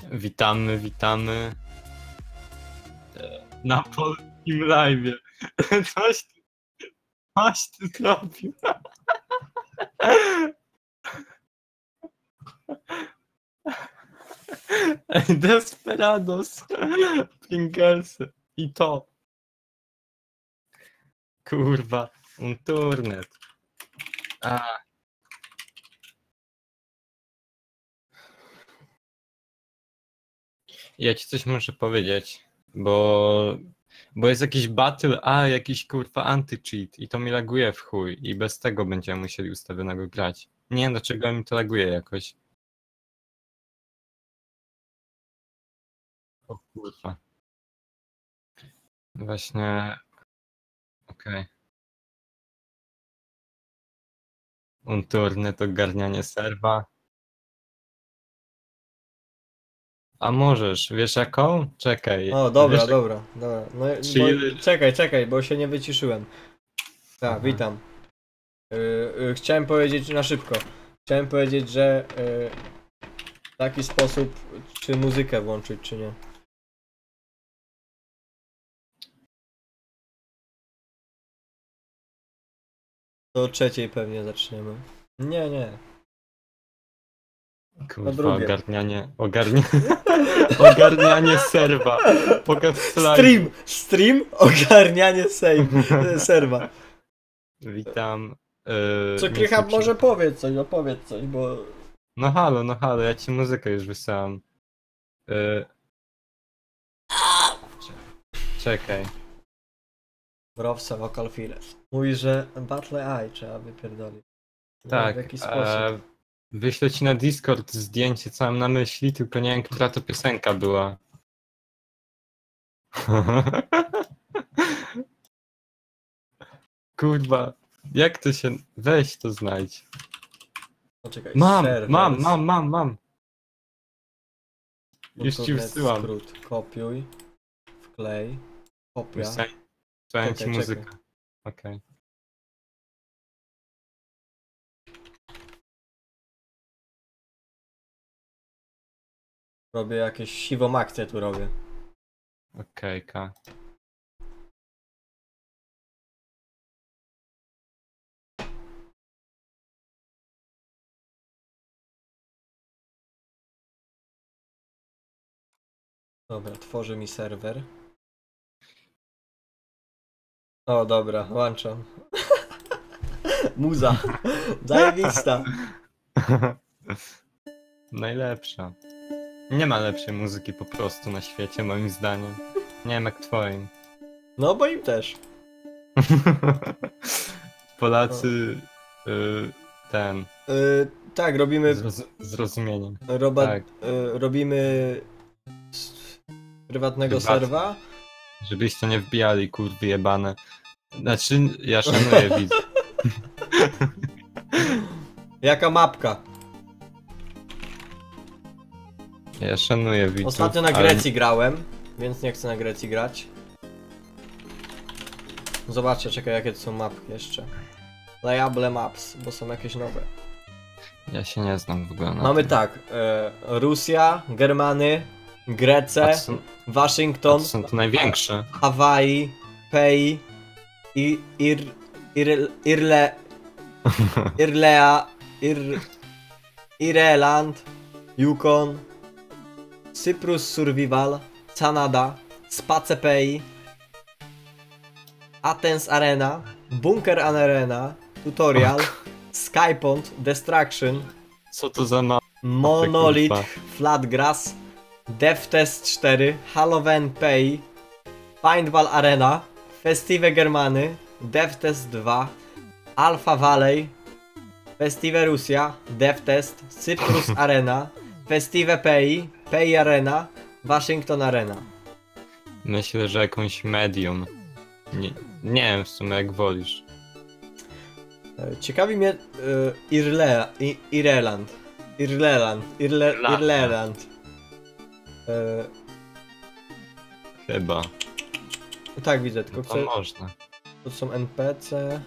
Witamy, witamy na polskim live'ie. Coś ty zrobił. Desperados, Pringlesy i to. Kurwa, internet. Ja ci coś muszę powiedzieć, bo jest jakiś battle, jakiś kurwa anti-cheat i to mi laguje w chuj i bez tego będziemy musieli ustawionego grać. Nie wiem dlaczego mi to laguje jakoś. O kurwa. Właśnie... Okej. Unturny to garnianie serwa. A możesz, wiesz jaką? Czekaj. O, dobra, wiesz, dobra. No, Chill. czekaj, bo się nie wyciszyłem. Tak, Aha. witam. Chciałem powiedzieć na szybko. Chciałem powiedzieć, że w taki sposób, czy muzykę włączyć, czy nie. Do trzeciej pewnie zaczniemy. Nie. Kurwa, drugie. ogarnianie serwa. Pokaż slajd. Stream, ogarnianie serwa. Witam. Co Krycha, może opowiedz coś, bo... No halo, ja ci muzykę już wysyłam. Czekaj. Browse Vocal Files. Mówi, że Battle AI trzeba wypierdolić. Tak, W jaki sposób? wyślę ci na Discord zdjęcie całym na myśli, tylko nie wiem, która to piosenka była. Kurwa, jak to się... Weź to znajdź. Poczekaj, Mam. Już ci wysyłam. Skrót. Kopiuj, wklej, kopia. Wysłałem ci muzykę. Okej. Robię jakieś siwą akcję tu robię. Okejka. Dobra, tworzy mi serwer. O, dobra, włączam. Muza. Zajebista. Najlepsza. Nie ma lepszej muzyki po prostu na świecie, moim zdaniem. Nie wiem jak twoim. No, bo im też. Polacy... Tak, robimy... Zrozumieniem. Tak. Robimy... prywatnego Prywatnie. serwa. Żebyście nie wbijali, kurwy jebane. Znaczy, ja szanuję widz. Jaka mapka? Ja szanuję widzów. Ostatnio na Grecji grałem, więc nie chcę na Grecji grać. Zobaczcie, czekaj, jakie to są mapki jeszcze. Playable maps, bo są jakieś nowe. Ja się nie znam w ogóle na Mamy tym. tak, Rosja, Germany, Grece, Waszyngton, są to największe. Hawaii, Pei, Ireland, Yukon, Cyprus Survival, Canada, Space Pei, Athens Arena, Bunker Arena, Tutorial, Skypont, Destruction, Co to za Monolith, kurwa. Flatgrass, DevTest 4, Halloween Pay, Paintball Arena, Festive Germany, DevTest 2, Alpha Valley, Festive Russia, DevTest, Cyprus Arena, Festive Pay, Pay Arena, Washington Arena. Myślę, że jakąś medium. Nie wiem w sumie jak wolisz. Ciekawi mnie Ireland. Chyba. Tak widzę, tylko To chcę... można. Tu są NPC.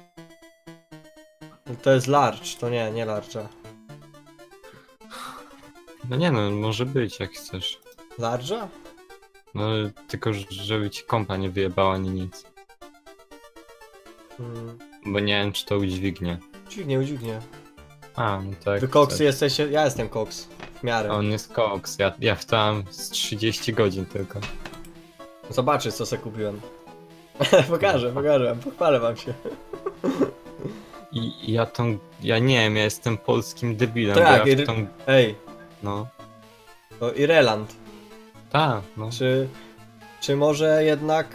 To jest large, to nie large'a. No nie no, może być jak chcesz. Large'a? No tylko żeby ci kompa nie wyjebała ani nic. Bo nie wiem czy to udźwignie. Udźwignie, udźwignie. A, no tak. Wy koksy jesteście... Ja jestem koks. W miarę. On jest koks, ja wstałem z 30 godzin tylko. Zobaczysz co sobie kupiłem. pokażę, pochwalę wam się. I ja nie wiem, ja jestem polskim debilem, Tak, bo ja w tą... ej, No, to Ireland. tak, no. Czy może jednak...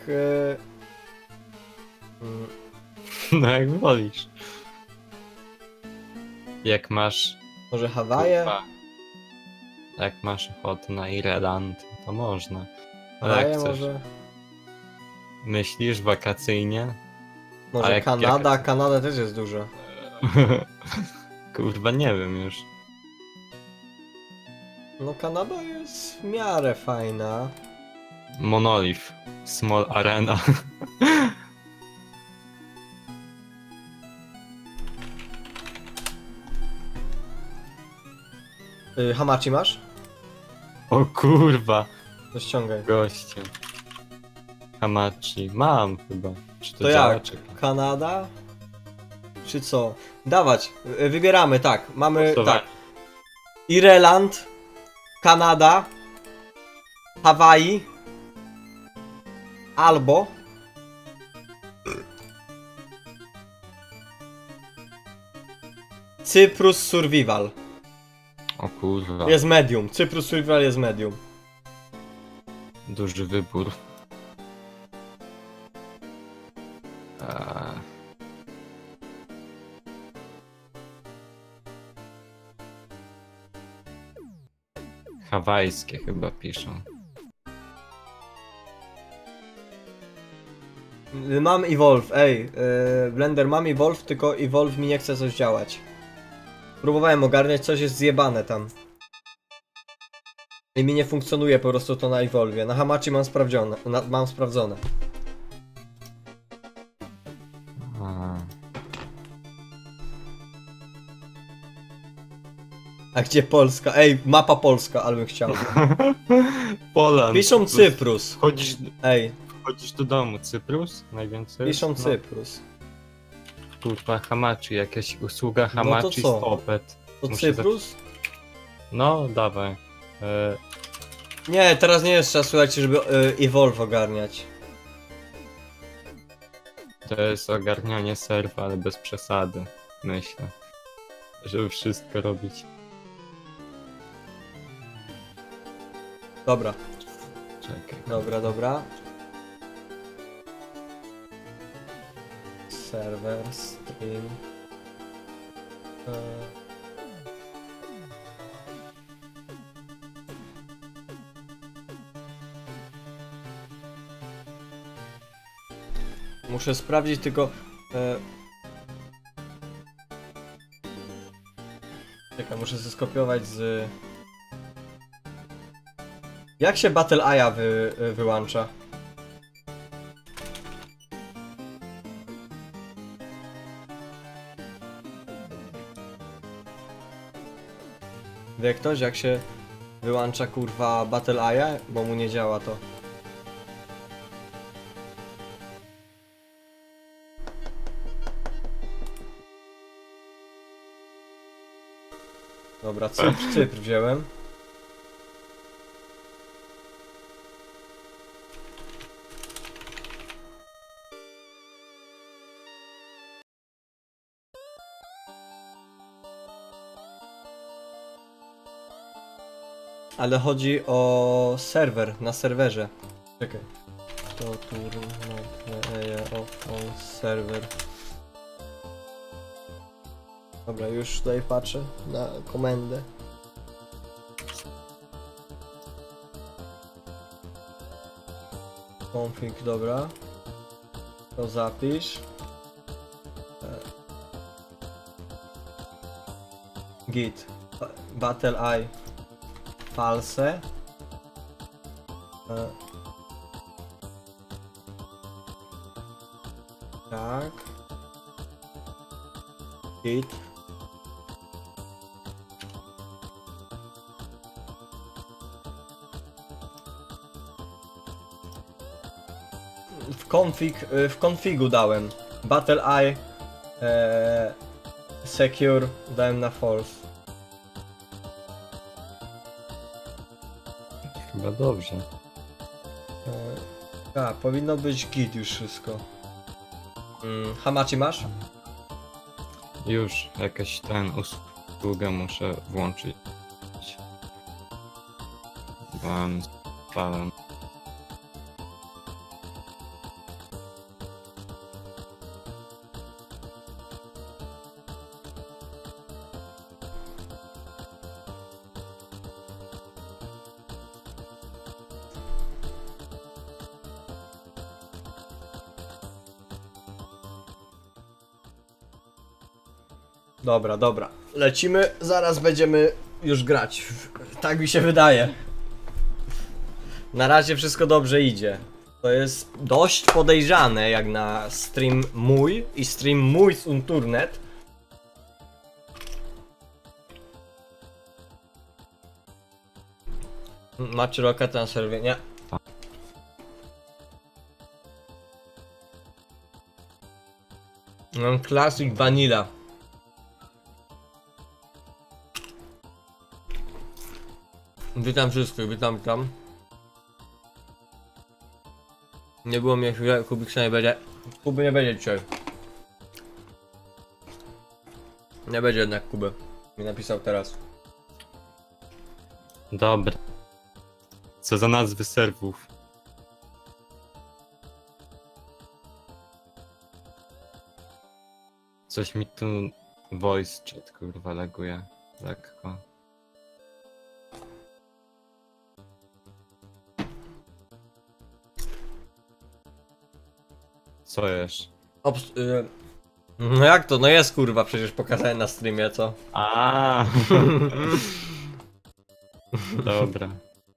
No jak wolisz. Jak masz... może Hawaje? kurwa, jak masz ochotę na Ireland, to można. Ale jak Hawaje chcesz, może? myślisz wakacyjnie? A Może jak- Kanada? jak- Kanada też jest duża. Kurwa, nie wiem już. No Kanada jest w miarę fajna. Monolith, Small Arena. Hamachi masz? O kurwa, To ściągaj. goście. Hamachi, mam chyba. Czy to, To działa? jak? Czekaj. Kanada? Czy co? Dawać. Wybieramy, tak. Mamy Głosowanie. tak. Ireland, Kanada, Hawaii, albo Cyprus Survival. O kurwa, Jest medium. Cyprus Survival jest medium. duży wybór. Eee. Hawajskie chyba piszą. Mam Evolve, ej, Blender mam Evolve, tylko Evolve mi nie chce coś działać. Próbowałem ogarniać, coś jest zjebane tam. I mi nie funkcjonuje po prostu to na Evolve. Na Hamachi mam sprawdzone, mam sprawdzone. A. A gdzie Polska? Ej, mapa Polska, ale bym chciał. Poland. Piszą Cyprus. Wchodzisz, Ej, wchodzisz do domu. Cyprus? Najwięcej? piszą No, Cyprus. kurwa, Hamachi, jakaś usługa No to Hamachi co? Stopet. To Muszę Cyprus? No, dawaj. Nie, teraz nie jest czas, słuchajcie, żeby Evolve ogarniać. To jest ogarnianie serwa, ale bez przesady, myślę. Żeby wszystko robić. Dobra, Czekaj. dobra. Serwer, stream. Muszę sprawdzić tylko... Czekaj, muszę sobie skopiować z... Jak się Battle Aya wyłącza? Wie ktoś jak się wyłącza kurwa Battle Aya? Bo mu nie działa to. Dobra, Cypr wziąłem. Ale chodzi o serwer, na serwerze. Czekaj. To on serwer. Dobra, już tutaj patrzę na komendę. Config, dobra. To zapisz. Git. Battle Eye. False. Tak. Git. w configu dałem. Battle Eye, Secure dałem na false. Chyba dobrze. Powinno być git już wszystko. Hamachi masz? Już jakaś usługę muszę włączyć. Mam spałem. Dobra, dobra. Lecimy, zaraz będziemy już grać. Tak mi się wydaje. Na razie wszystko dobrze idzie. To jest dość podejrzane jak na stream mój i stream mój z Unturnet. Macie Rocket na serwie? Nie. Mam Classic Vanilla. Witam wszystkich, witam tam. Nie było mnie chwilę, Kubiksa nie będzie. Kuby nie będzie dzisiaj. Nie będzie jednak Kuby. Mi napisał teraz. Dobra. Co za nazwy serwów? Coś mi tu voice chat kurwa laguje. Lekko. Co jest? No jak to? No jest kurwa, przecież pokazałem na streamie, co? A. Dobra.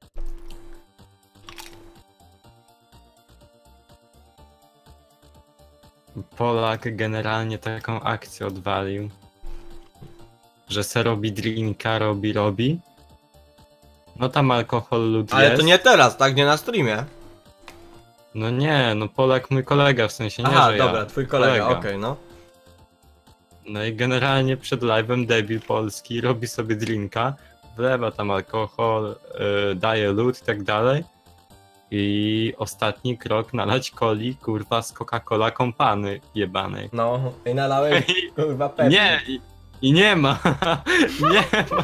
Polak generalnie taką akcję odwalił, że se robi drinka, robi. No tam alkohol lud Ale jest. to nie teraz, tak? Nie na streamie. No nie, no Polak mój kolega, w sensie nie, Aha, że dobra, ja. twój kolega, okej, no. No i generalnie przed live'em debil polski robi sobie drinka, wlewa tam alkohol, daje lód i tak dalej. I ostatni krok nalać coli, kurwa, z Coca-Cola Company jebanej. No, i nalałeś kurwa Pepsi. Nie, i nie ma, nie ma.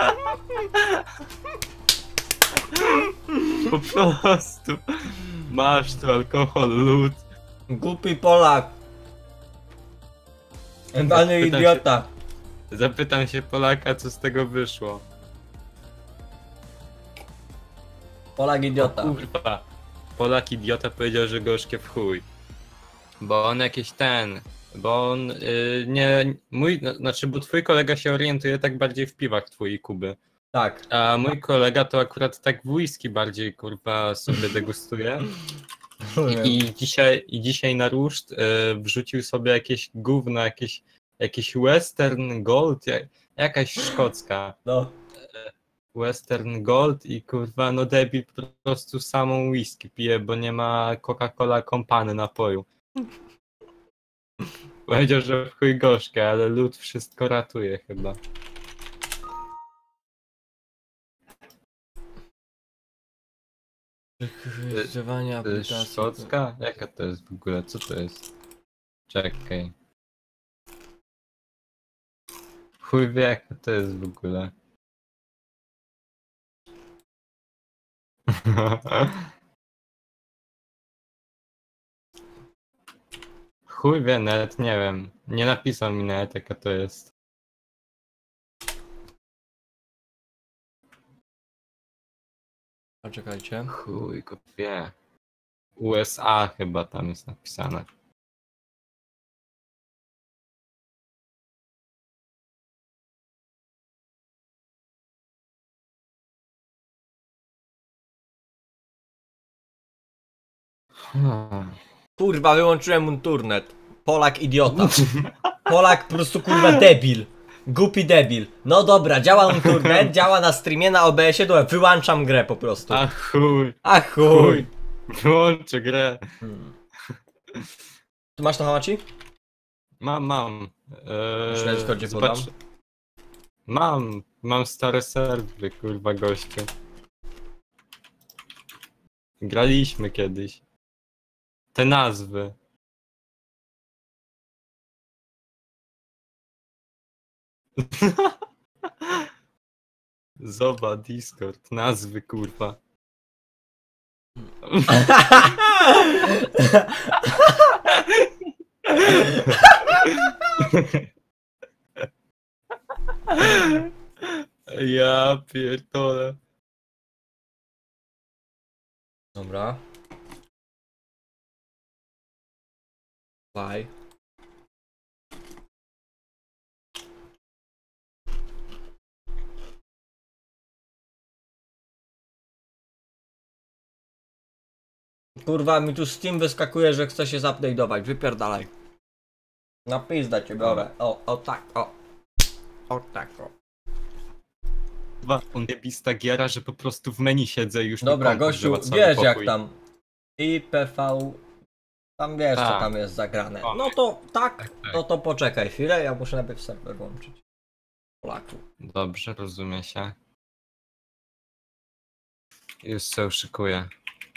Po prostu masz tu alkohol, lód. Głupi Polak. Pany idiota. Zapytam się Polaka, co z tego wyszło. Polak idiota. O kurwa, Polak idiota powiedział, że gorzkie w chuj. Bo on jakiś bo on znaczy, bo twój kolega się orientuje tak bardziej w piwach twój i Kuby. Tak. A mój kolega to akurat tak w whisky bardziej kurwa sobie degustuje. I dzisiaj na ruszt wrzucił sobie jakieś gówno, jakieś Western Gold, jakaś szkocka. No. Western Gold i kurwa no debil po prostu samą whisky pije, bo nie ma Coca-Cola Company napoju. Powiedział, że w chuj gorzkie, ale lód wszystko ratuje chyba. Wygrzewanie aplikacji. Szkocka? Jaka to jest w ogóle? Co to jest? Czekaj. Chuj wie jaka to jest w ogóle. Chuj wie, nawet nie wiem. Nie napisał mi nawet jaka to jest. Poczekajcie. Chuj go wie. USA chyba tam jest napisane. Kurwa, wyłączyłem Unturnet. Polak idiota. Polak po prostu kurwa debil. Głupi debil. No dobra, działa Unturnet, działa na streamie, na OBS-ie, to wyłączam grę po prostu. A chuj. A chuj. Wyłączę grę. Ty masz to Hamachi? Mam. Już na Discordzie podam. Mam stare serwy, kurwa gościu. Graliśmy kiedyś. Te nazwy. Zobacz, Discord, nazwy, kurwa. Ja pierdolę. Dobra. Bye. Kurwa, mi tu Steam wyskakuje, że chce się zupdate'ować. Wypierdalaj. Na pizda cię biorę. O tak, o. O tak, o. Chyba jebista giera, że po prostu w menu siedzę i już mi Dobra, komp gościu, używa cały wiesz jak pokój. tam. IPV. Tam wiesz co Tak. tam jest zagrane. O, No to tak, tak. to poczekaj chwilę, ja muszę najpierw serwer włączyć. Polaku. Dobrze, rozumie się. Już się szykuję.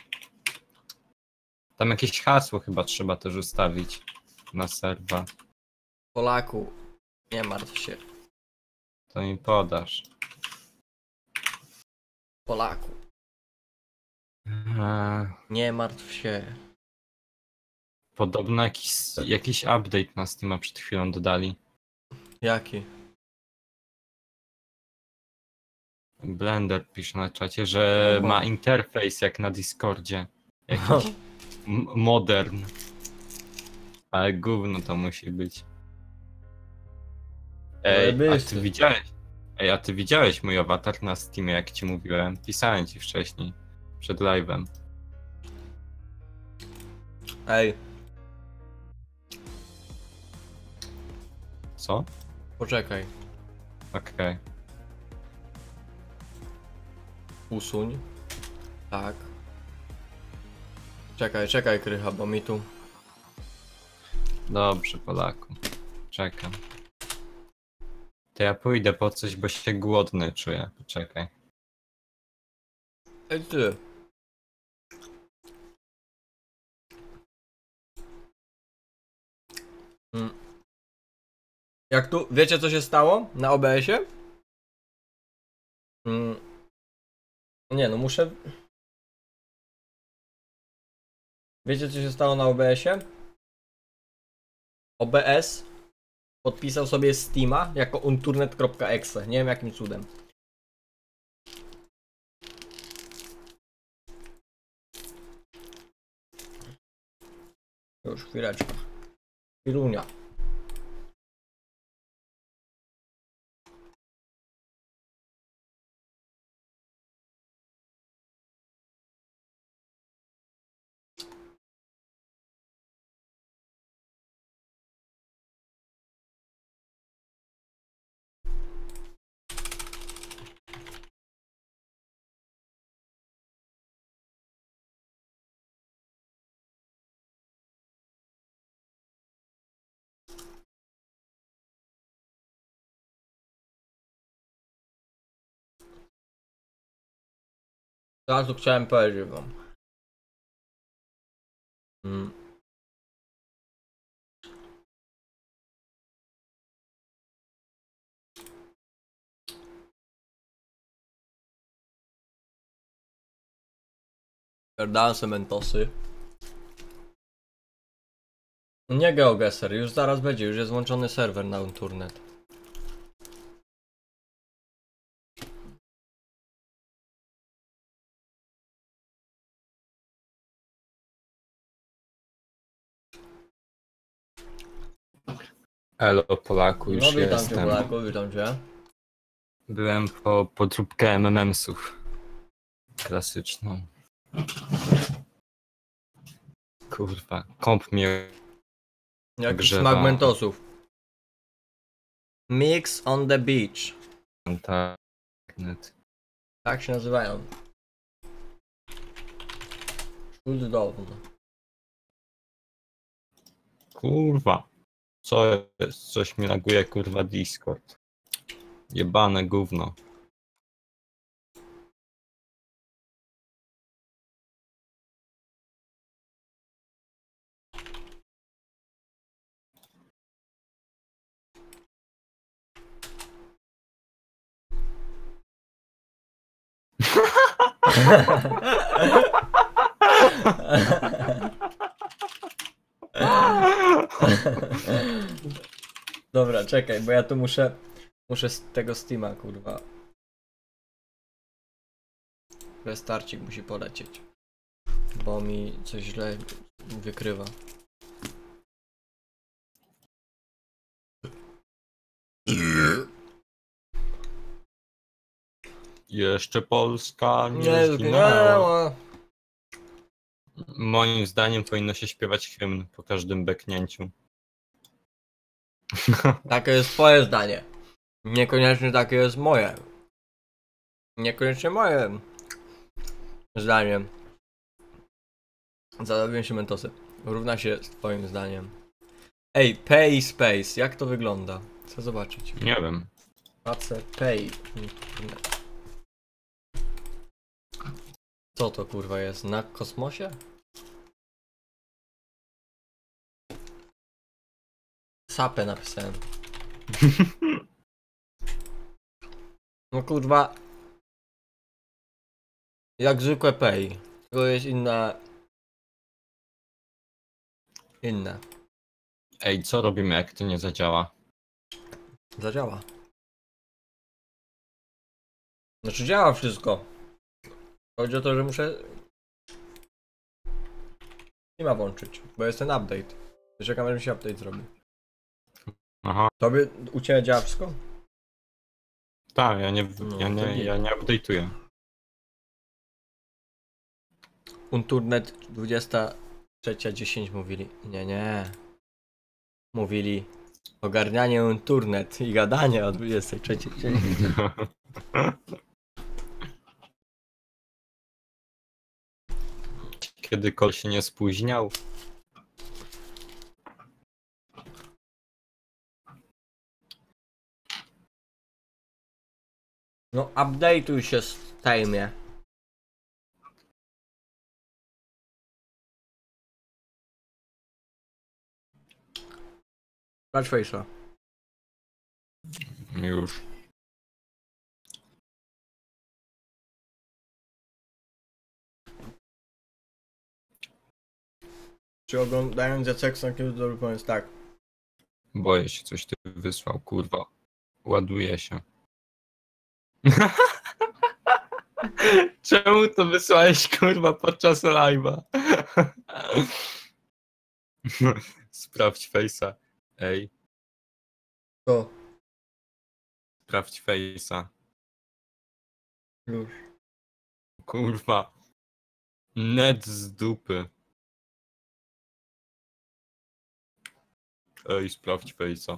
Tam jakieś hasło chyba trzeba też ustawić na serwa. Polaku. Nie martw się. To mi podasz. Polaku. Nie martw się. Podobno jakiś update na Steama przed chwilą dodali. Jaki? Blender pisze na czacie, że Oho. ma interfejs jak na Discordzie. Jakiś modern. Ale gówno to musi być. A ty widziałeś mój awatar na Steamie, jak ci mówiłem? Pisałem ci wcześniej, przed live'em. Ej, Co? poczekaj. Okej. Usuń. Tak. Czekaj, Krycha, bo mi tu... Dobrze, Polaku. Czekam. To ja pójdę po coś, bo się głodny czuję. Poczekaj. Ej, ty. Jak tu, wiecie co się stało na OBS-ie? Nie no, muszę... Wiecie co się stało na OBS-ie? OBS podpisał sobie Steama jako unturnet.exe. Nie wiem jakim cudem. Już chwileczkę. Chwilunia. Teraz tu chciałem powiedzieć wam. Pierdałem sementosy. Nie GeoGuessr, już zaraz będzie, już jest włączony serwer na Unturnet. Elo, Polaku, już No witam cię jestem. Polaku, witam cię. Byłem po podróbkę MMS-ów. Klasyczną. Kurwa, komp mnie Jakiś grzewa. smak mentosów. Mix on the beach. internet. Tak się nazywają. Cudowne. Kurwa. Co jest? Coś mi laguje, kurwa, Discord. Jebane gówno. Dobra, czekaj, bo ja tu muszę z tego Steama, kurwa. Restarcik musi polecieć. Bo mi coś źle wykrywa. Jeszcze Polska nie Nie zginęła. zginęła. Moim zdaniem powinno się śpiewać hymn po każdym beknięciu. Takie jest twoje zdanie. Niekoniecznie takie jest moje. Niekoniecznie moje zdanie. Zadawiłem się mentosy. Równa się z twoim zdaniem. Ej, pay space. Jak to wygląda? Chcę zobaczyć. Nie wiem. Patrzę, pay. Co to kurwa jest? Na kosmosie? Sapę napisałem. No kurwa. Jak zwykłe pay. To jest inne. Ej, co robimy, jak to nie zadziała? Zadziała. Znaczy działa wszystko. Chodzi o to, że muszę nie ma włączyć, bo jest ten update. Czekam, aż mi się update zrobi. Aha. Tobie u ciebie działa wszystko? Tak, ja nie update'uję. Unturnet 23:10 mówili. Nie. Mówili ogarnianie Unturnet i gadanie o 23:10. Kiedy kol się nie spóźniał? No update'uj się z Steamie. Sprawdź face'a. Już. Czy oglądając Jaceksa, kiedy dobry pomysł? Tak. Boję się, coś ty wysłał, kurwa. Ładuje się. Czemu to wysłałeś, kurwa, podczas live'a? Sprawdź face'a. Ej, To. sprawdź face'a. Już. Kurwa. Net z dupy. Ej, sprawdź face'a.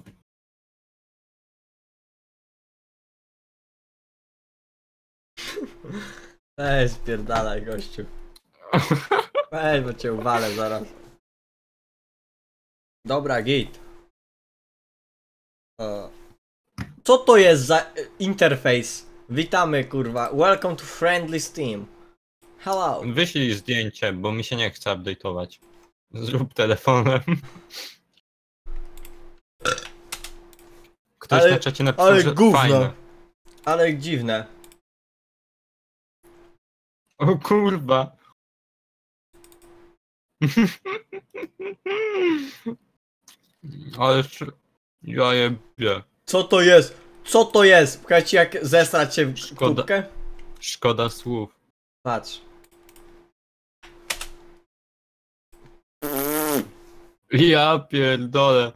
Ej, spierdalaj gościu. Ej, bo cię uwalę zaraz. Dobra, git. Co to jest za interfejs? Witamy kurwa. Welcome to friendly Steam. Hello. Wyślij zdjęcie, bo mi się nie chce update'ować. Zrób telefonem. Ktoś Ale- na czacie napisał, ale że gówno. fajne. Ale dziwne. O kurwa. Ale ja jebie. Co to jest? Co to jest? Pokażcie jak zesrać się w Szkoda. kubkę? Szkoda słów. Patrz. Ja pierdolę.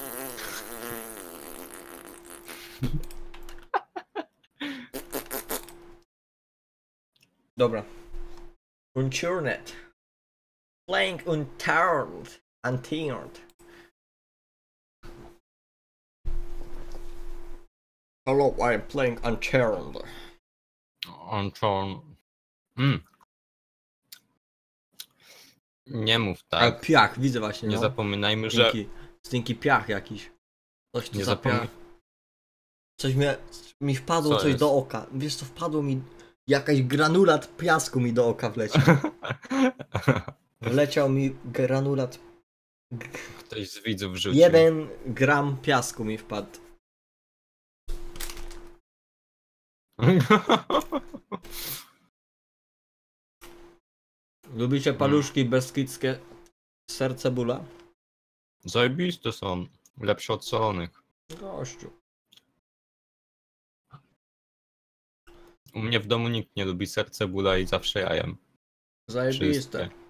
Dobra. Unturned. Playing unturned. Unturned. Hello, I'm playing unturned. Anton. Nie mów Ale tak. piach, widzę właśnie, Nie no. zapominajmy, że Dzięki. Stinky piach jakiś. Coś tu Nie za piach. zapomnij. Coś mi wpadło Co coś jest? do oka. Wiesz co, wpadło mi... Jakaś granulat piasku mi do oka wleciał. Wleciał mi granulat... Ktoś z widzów rzucił. 1 gram piasku mi wpadł. Lubicie paluszki beskidzkie serce bóla? Zajebiste są. Lepsze od solonych. Gościu. U mnie w domu nikt nie lubi serce bóla i zawsze ja jem. Zajebiste. Wszystkie.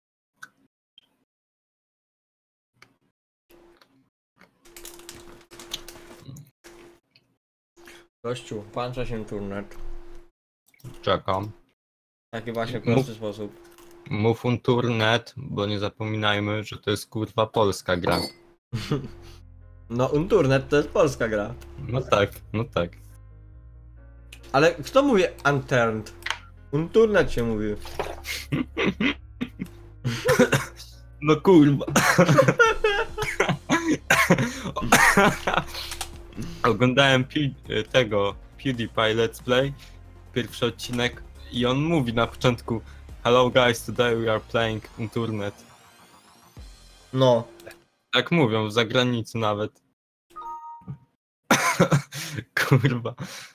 Gościu, pancza się turnet. Czekam. Taki właśnie prosty sposób. Mów Unturnet, bo nie zapominajmy, że to jest kurwa polska gra. No, Unturnet to jest polska gra. No tak, no tak. Ale kto mówi Unturned? Unturnet się mówi. No kurwa. Oglądałem tego PewDiePie Let's Play, pierwszy odcinek i on mówi na początku: Hello guys, today we are playing Unturnet. No. Tak mówią w zagranicy nawet. Kurwa.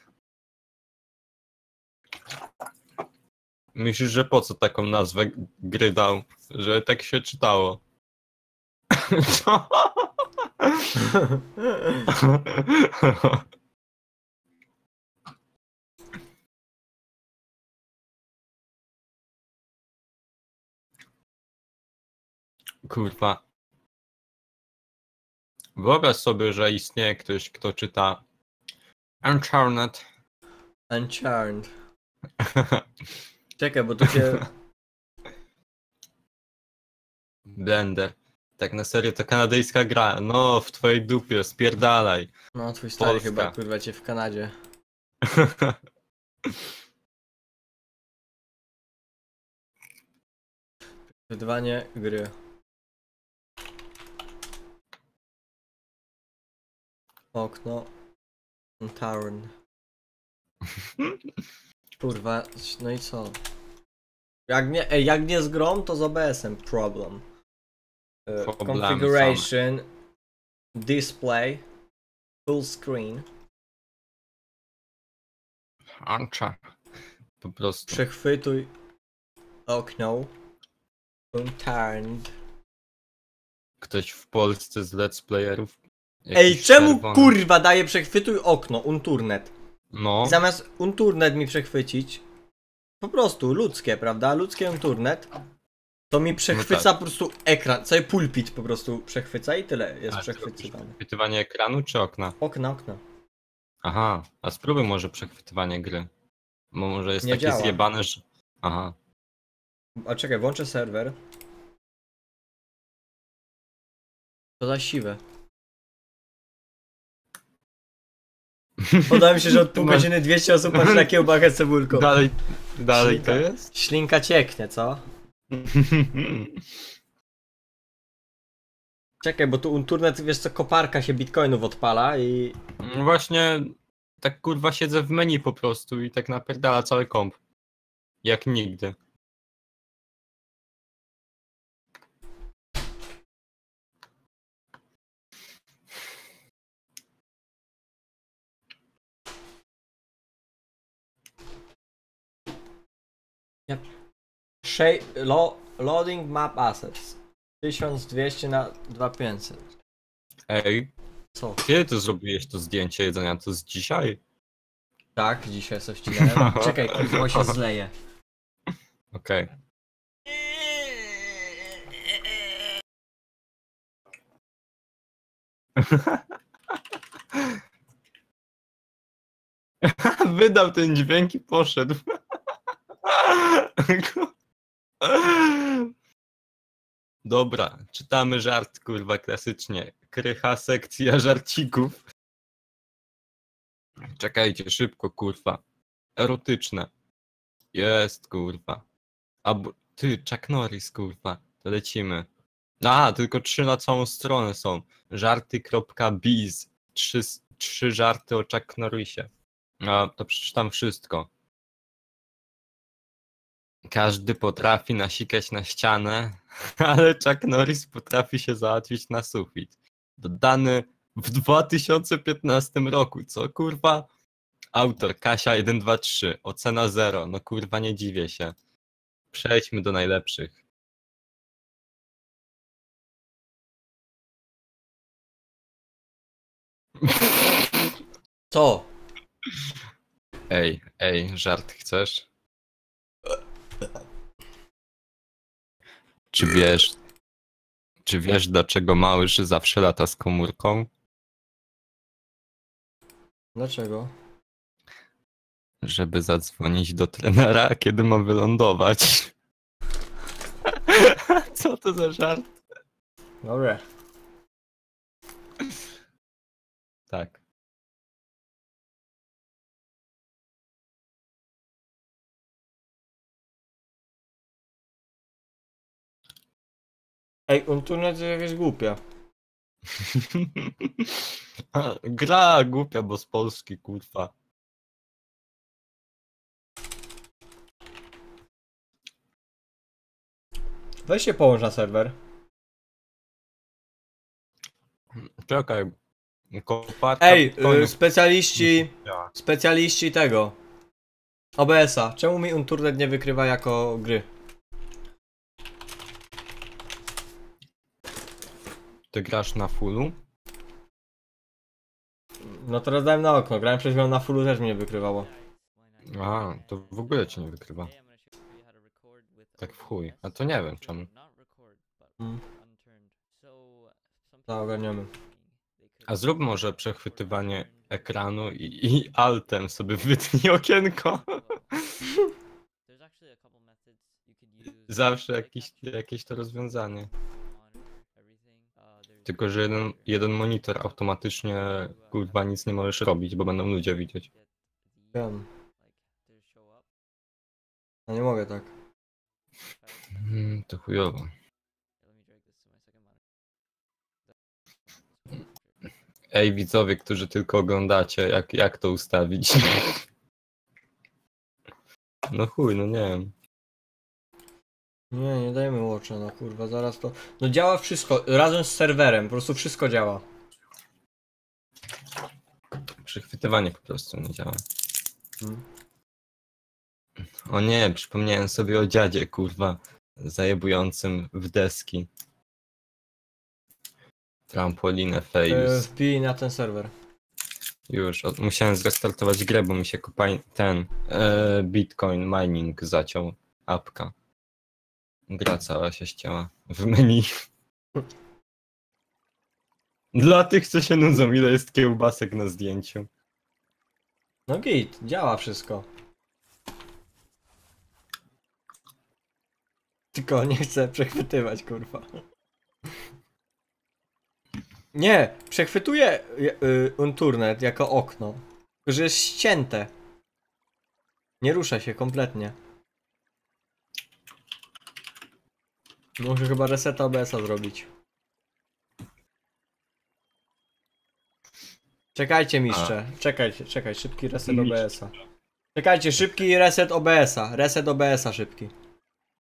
Myślisz, że po co taką nazwę gry dał? Że tak się czytało. Co? Kurwa. Wyobraź sobie, że istnieje ktoś, kto czyta Uncharted. Uncharted. Czekaj, bo tu się... Blender. Tak na serio to kanadyjska gra. No, w twojej dupie, spierdalaj. No, twój stary Polska. chyba, kurwa, cię w Kanadzie. Wydawanie gry. Okno. Tarn. Kurwa, no i co? Jak nie z grą, to z OBS-em problem. Problem Configuration. Display. Full screen. Po prostu. Przechwytuj okno. Unturned. Ktoś w Polsce z let's playerów. Ej, jakiś czemu czerwony. kurwa daje przechwytuj okno? Unturnet. No, I zamiast Unturnet mi przechwycić, po prostu ludzkie, prawda? Ludzkie Unturnet, to mi przechwyca tak. po prostu ekran, cały pulpit po prostu przechwyca i tyle jest A, przechwytywane. przechwytywanie ekranu czy okna? Okna. Aha, a spróbuj może przechwytywanie gry. Bo może jest Nie takie działa. zjebane, że... Aha. A czekaj, włączę serwer. To za siwe. Podoba mi się, że od pół godziny 200 osób patrzy na kiełbachę z cebulką. Dalej to jest? Ślinka cieknie, co? Czekaj, bo tu Unturnet, wiesz co, koparka się bitcoinów odpala i... No właśnie, tak kurwa siedzę w menu po prostu i tak napierdala cały komp. Jak nigdy. Loading map assets. 1200 na 2500. Ej, Co? kiedy ty zrobiłeś to zdjęcie jedzenia? To z dzisiaj? Tak, dzisiaj coś wcinałem. Czekaj, bo się zleje. Okej. Wydał ten dźwięk i poszedł. Dobra, czytamy żart, kurwa, klasycznie. Krycha, sekcja żarcików. Czekajcie, szybko, kurwa. Erotyczne. Jest, kurwa. Ty, Chuck Norris, kurwa. To lecimy. A, tylko 3 na całą stronę są. Żarty.biz. 3 żarty o Chuck Norrisie. A, to przeczytam wszystko. Każdy potrafi nasikać na ścianę, ale Chuck Norris potrafi się załatwić na sufit. Dodany w 2015 roku. Co kurwa? Autor Kasia 123. Ocena 0. No kurwa, nie dziwię się. Przejdźmy do najlepszych. Co? Ej, żart chcesz? Czy wiesz, dlaczego Małysz zawsze lata z komórką? Dlaczego? Żeby zadzwonić do trenera, kiedy ma wylądować. Co to za żart? Dobre. Tak. Ej, Unturned jest jakieś głupie. Gra głupia, bo z Polski, kurwa. Weź się połącz na serwer. Czekaj. Koparka, Ej, koniec. specjaliści tego. OBS-a. Czemu mi Unturned nie wykrywa jako gry? Ty grasz na fullu? No teraz dałem na okno. Grałem przed chwilą na fullu, też mnie wykrywało. A, to w ogóle cię nie wykrywa. Tak w chuj. A to nie wiem czemu. No, ogarniamy. A zrób może przechwytywanie ekranu i altem sobie wytnij okienko. Zawsze jakieś to rozwiązanie. Tylko, że jeden monitor automatycznie, kurwa, nic nie możesz robić, bo będą ludzie widzieć. Wiem. No nie mogę tak. To chujowo. Ej, widzowie, którzy tylko oglądacie, jak to ustawić? No chuj, no nie wiem. Nie dajmy watcha, no kurwa, zaraz to... No działa wszystko, razem z serwerem, po prostu wszystko działa. Przechwytywanie po prostu nie działa. Hmm. O nie, przypomniałem sobie o dziadzie, kurwa, zajebującym w deski. Trampolinę fails. Wbij na ten serwer. Już, musiałem zrestartować grę, bo mi się Bitcoin mining zaciął. Apka. Gra cała się ścięła w menu. Dla tych, co się nudzą, ile jest kiełbasek na zdjęciu. No git, działa wszystko. Tylko nie chcę przechwytywać, kurwa. Nie, przechwytuję Unturned jako okno. Tylko, że jest ścięte. Nie rusza się kompletnie. Muszę chyba reseta OBS-a zrobić. Czekajcie, mistrze. Czekaj, szybki reset OBS-a. Czekajcie, szybki reset OBS-a. Reset OBS-a szybki.